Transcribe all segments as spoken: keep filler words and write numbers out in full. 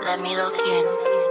Let me look in.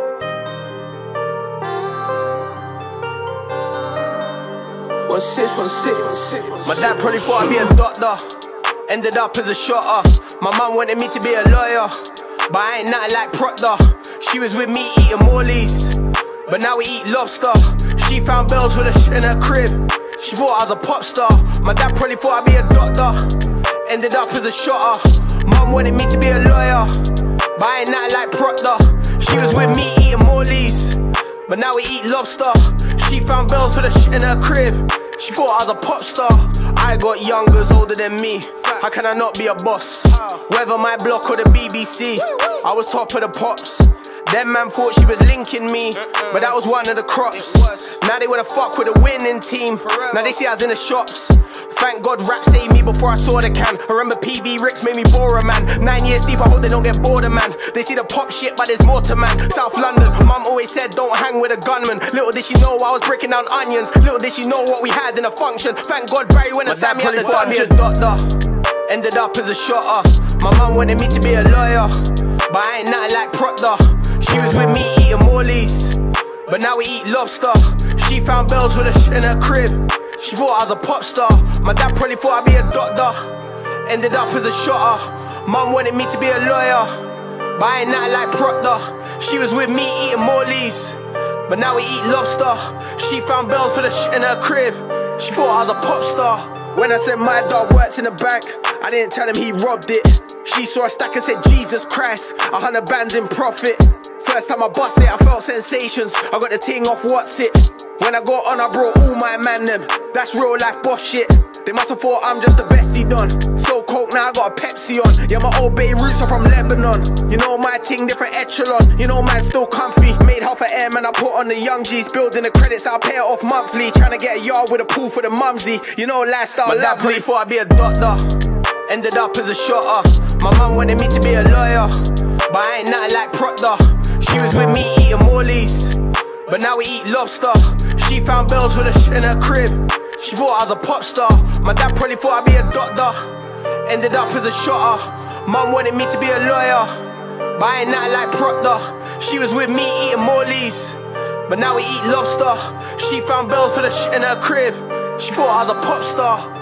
One six, one six, one six. My dad probably thought I'd be a doctor. Ended up as a shotter. My mum wanted me to be a lawyer, but I ain't nothing like Proctor. She was with me eating Morley's, but now we eat lobster. She found bells with a sh in her crib. She thought I was a pop star. My dad probably thought I'd be a doctor. Ended up as a shotter. Mum wanted me to be a lawyer, but I ain't nothing like Proctor. She was with me eating Morley's, but now we eat lobster. She found bells for the sh in her crib. She thought I was a pop star. I got youngers older than me. How can I not be a boss? Whether my block or the B B C, I was top of the pops. Them man thought she was linking me, but that was one of the crops. Now they wanna fuck with a winning team. Now they see I was in the shops. Thank God rap saved me before I saw the can. I remember P B Ricks made me bore a man. Nine years deep, I hope they don't get bored of man. They see the pop shit, but there's more to man. South London, mum always said don't hang with a gunman. Little did she know I was breaking down onions. Little did she know what we had in a function. Thank God Barry went and sat me at the dungeon. Doctor, ended up as a shotter. My mum wanted me to be a lawyer, but I ain't nothing like Proctor. She was with me eating Morley's, but now we eat lobster. She found bells with a sh in her crib. She thought I was a pop star. My dad probably thought I'd be a doctor. Ended up as a shotter. Mum wanted me to be a lawyer, but I ain't nothing like Proctor. She was with me eating Morley's, but now we eat lobster. She found bells for the sh in her crib. She thought I was a pop star. When I said my dog works in the bank, I didn't tell him he robbed it. She saw a stack and said Jesus Christ, a hundred bands in profit. First time I bust it, I felt sensations. I got the ting off what's it. When I got on, I brought all my man them. That's real life boss shit. They must have thought I'm just the bestie done. So coke, now I got a Pepsi on. Yeah, my old bay roots are from Lebanon. You know my ting, different echelon. You know man still comfy. Made half a M and I put on the young G's. Building the credits, I'll pay it off monthly. Trying to get a yard with a pool for the mumsy. You know lifestyle lovely. My dad probably thought I'd be a doctor. Ended up as a shotter. My mum wanted me to be a lawyer, but I ain't nothing like Proctor. She was with me eating Morley's, but now we eat lobster. She found bells with a sh in her crib. She thought I was a pop star. My dad probably thought I'd be a doctor. Ended up as a shotter. Mum wanted me to be a lawyer, but I ain't nothing like Proctor. She was with me eating Morley's, but now we eat lobster. She found bells for the sh in her crib. She thought I was a pop star.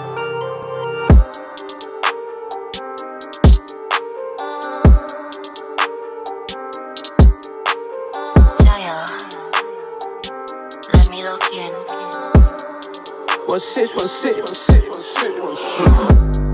Let me look in. One six, one six, one six, one six, one six.